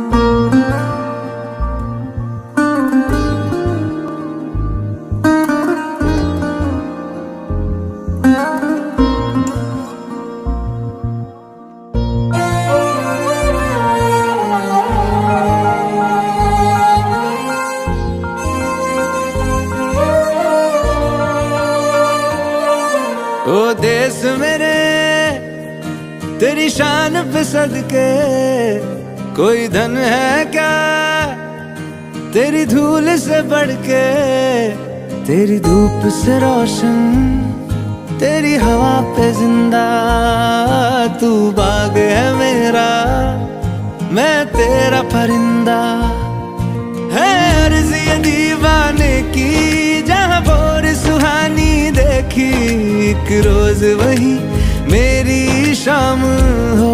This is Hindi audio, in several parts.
ओ देश मेरे तेरी शान पे सदके, कोई धन है क्या तेरी धूल से बढ़ के। तेरी धूप से रोशन, तेरी हवा पे जिंदा, तू बाग है मेरा, मैं तेरा परिंदा। है अर्ज़ ये दीवाने की, जहाँ भोर सुहानी देखी, एक रोज वही मेरी शाम हो।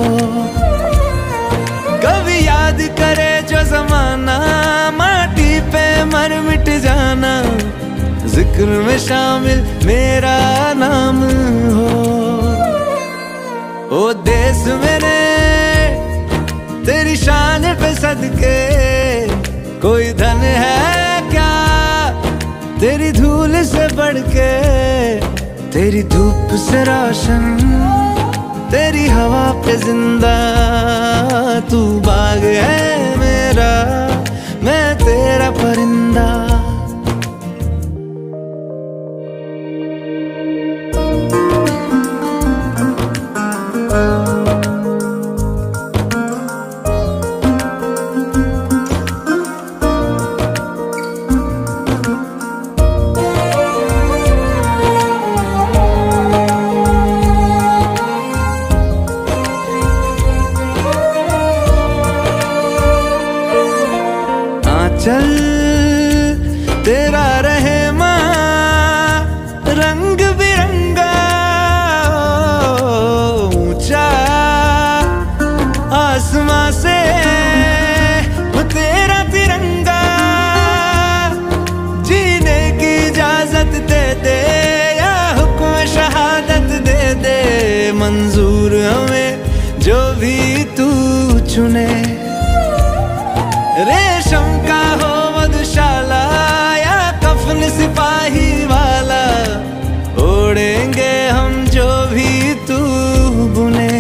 कभी याद करे जो जमाना, माटी पे मर मिट जाना, जिक्र में शामिल मेरा नाम हो। ओ देश मेरे तेरी शान पे सदके, कोई धन है क्या तेरी धूल से बढ़ के। तेरी धूप से रोशन, तेरी हवा पे जिंदा, तू बाग है मेरा, मैं तेरा परिंदा। चल तेरा रहे माँ रंग बिरंगा, ऊंचा आसमां से वो तेरा तिरंगा। जीने की इजाजत दे दे या हुक्म शहादत दे दे, मंजूर हमें जो भी तू चुने। रेशम का हो मधुशाला या कफन सिपाही वाला, ओढ़ेंगे हम जो भी तू बुने।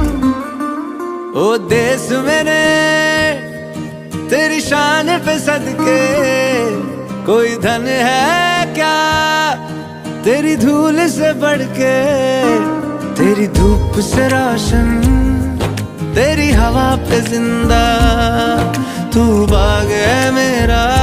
ओ देश मेरे तेरी शान पे सदके, कोई धन है क्या तेरी धूल से बढ़ के। तेरी धूप से रोशन, तेरी हवा पे जिंदा, तू बाग है मेरा,